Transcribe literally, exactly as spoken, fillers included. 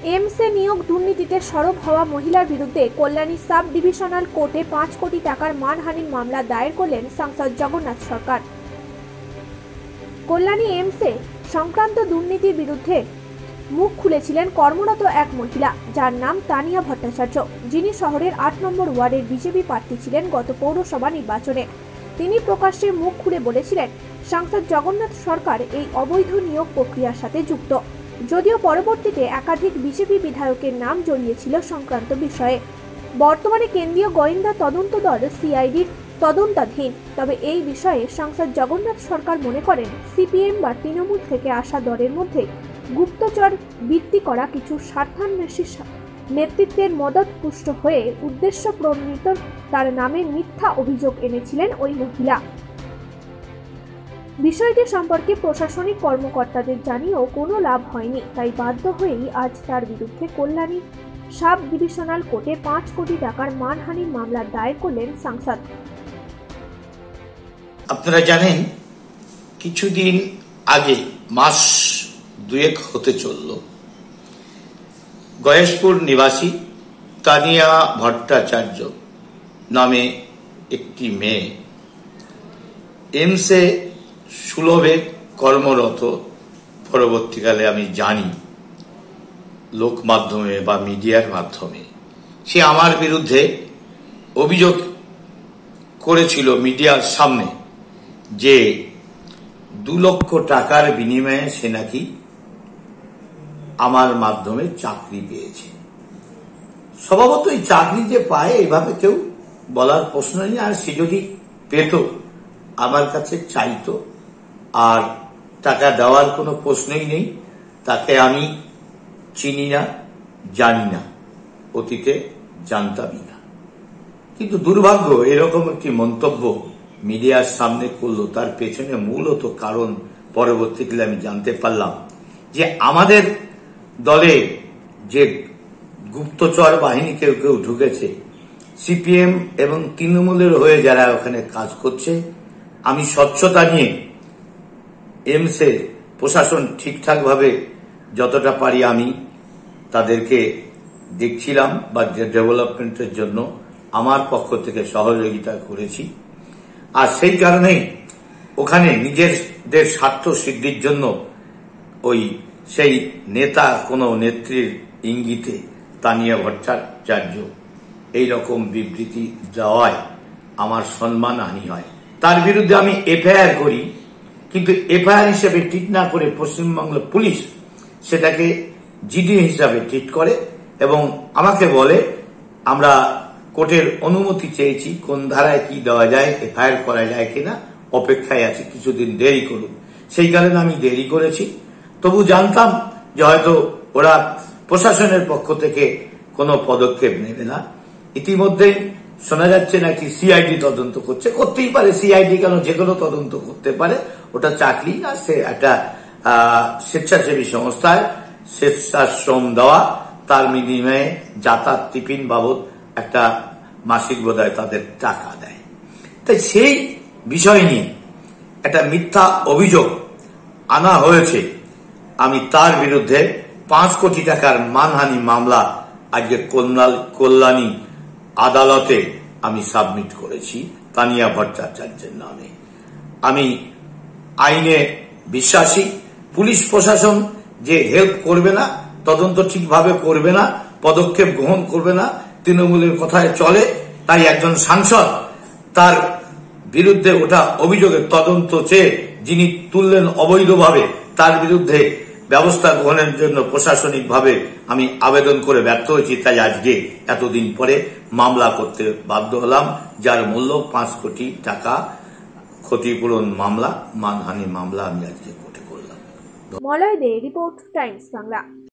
এমসে নিয়োগ দুর্নীতিতে সরব হওয়া মহিলার বিরুদ্ধে কল্যাণী সাব ডিভিশনাল কোর্টে পাঁচ কোটি টাকার মানহানির মামলা দায়ের করলেন সাংসদ জগন্নাথ সরকার। কল্যাণী এমসে সংক্রান্ত দুর্নীতির বিরুদ্ধে মুখ খুলেছিলেন কর্মরত এক মহিলা, যার নাম তানিয়া ভট্টাচার্য, যিনি শহরের আট নম্বর ওয়ার্ডের বিজেপি প্রার্থী ছিলেন গত পৌরসভা নির্বাচনে। তিনি প্রকাশ্যে মুখ খুলে বলেছিলেন, সাংসদ জগন্নাথ সরকার এই অবৈধ নিয়োগ প্রক্রিয়ার সাথে যুক্ত, যদিও পরবর্তীতে একাধিক বিজেপি বিধায়কের নাম জড়িয়েছিল সংক্রান্ত বিষয়ে। বর্তমানে কেন্দ্রীয় গোয়েন্দা তদন্ত দল সিআইডির তদন্তাধীন। তবে এই বিষয়ে সাংসদ জগন্নাথ সরকার মনে করেন, সিপিএম বা তৃণমূল থেকে আসা দলের মধ্যে গুপ্তচর বৃত্তি করা কিছু স্বার্থান্বেষী নেতৃত্বের মদতপুষ্ট হয়ে উদ্দেশ্য প্রণীত তার নামে মিথ্যা অভিযোগ এনেছিলেন ওই মহিলা। বিষয়টি সম্পর্কে প্রশাসনিক কর্মকর্তাদের জানিয়েও কোনো লাভ হয়নি, তাই বাধ্য হয়েই আজ তার বিরুদ্ধে কল্যাণী সাব ডিভিশনাল কোর্টে পাঁচ কোটি টাকার মানহানির মামলা দায়ের করলেন সাংসদ। আপনারা জানেন, কিছুদিন আগে, মাস দুয়েক হতে চলল, গয়েশপুর নিবাসী তানিয়া ভট্টাচার্য নামে একটি মেয়ে এমসে সুলভে কর্মরত। পরবর্তীকালে আমি জানি লোক মাধ্যমে বা মিডিয়ার মাধ্যমে সে আমার বিরুদ্ধে অভিযোগ করেছিল মিডিয়ার সামনে যে দু লক্ষ টাকার বিনিময়ে সে নাকি আমার মাধ্যমে চাকরি পেয়েছে। স্বভাবত এই চাকরি যে পায় এভাবে কেউ বলার প্রশ্ন নেই, আর সে যদি পেত আমার কাছে চাইতো, আর টাকা দেওয়ার কোনো প্রশ্নই নেই। তাকে আমি চিনি না, জানি না, অতীতে জানতামই না। কিন্তু দুর্ভাগ্য এরকম একটি মন্তব্য মিডিয়ার সামনে করলো, তার পেছনে মূলত কারণ পরবর্তীকালে আমি জানতে পারলাম যে আমাদের দলে যে গুপ্তচর বাহিনী কেউ কেউ ঢুকেছে, সিপিএম এবং তৃণমূলের হয়ে যারা ওখানে কাজ করছে। আমি স্বচ্ছতা নিয়ে এমসে প্রশাসন ঠিকঠাক ভাবে যতটা পারি আমি তাদেরকে দেখছিলাম বা ডেভেলপমেন্টের জন্য আমার পক্ষ থেকে সহযোগিতা করেছি। আর সেই কারণেই ওখানে নিজেদের স্বার্থ সিদ্ধির জন্য ওই সেই নেতা কোনো নেত্রীর ইঙ্গিতে তানিয়া ভট্টাচার্য এইরকম বিবৃতি দেওয়ায় আমার সম্মানহানি হয়। তার বিরুদ্ধে আমি এফআইআর করি, কিন্তু এফআইআর হিসেবে ট্রিট না করে পশ্চিমবঙ্গ পুলিশ সেটাকে জিডি হিসাবে ট্রিট করে এবং আমাকে বলে আমরা কোর্টের অনুমতি চেয়েছি, কোন ধারায় কি দেওয়া যায়, এফআইআর করা যায় কিনা, অপেক্ষায় আছি, কিছুদিন দেরি করুন। সেই কারণে আমি দেরি করেছি। তবু জানতাম যে হয়তো ওরা প্রশাসনের পক্ষ থেকে কোনো পদক্ষেপ নেবে না। ইতিমধ্যেই শোনা যাচ্ছে নাকি সিআইডি তদন্ত করছে। করতেই পারে, সিআইডি কেন, যে কোনো তদন্ত করতে পারে। ওটা চাকরি না, সে একটা স্বেচ্ছাসেবী সংস্থায় স্বেচ্ছাশ্রম দেওয়া, তার বিনিময়ে যাতায়াত টিফিন বাবদ একটা মাসিক বোধহয় তাদের টাকা দেয়। তাই সেই বিষয় নিয়ে একটা মিথ্যা অভিযোগ আনা হয়েছে। আমি তার বিরুদ্ধে পাঁচ কোটি টাকার মানহানি মামলা আজকে কল্যাণী আদালতে আমি সাবমিট করেছি তানিয়া ভট্টাচার্যের নামে। আমি আইনে বিশ্বাসী। পুলিশ প্রশাসন যে হেল্প করবে না, তদন্ত ঠিকভাবে করবে না, পদক্ষেপ গ্রহণ করবে না, তৃণমূলের কথায় চলে, তাই একজন সাংসদ তার বিরুদ্ধে ওটা অভিযোগের তদন্ত চেয়ে যিনি তুললেন অবৈধভাবে, তার বিরুদ্ধে ব্যবস্থা গ্রহণের জন্য প্রশাসনিকভাবে আমি আবেদন করে ব্যর্থ হয়েছি। তাই আজকে এতদিন পরে মামলা করতে বাধ্য হলাম, যার মূল্য পাঁচ কোটি টাকা ক্ষতিপূরণ মামলা, মানহানি মামলা আমি আজকে কোর্টে করলাম। Malay De, report Times Bangla.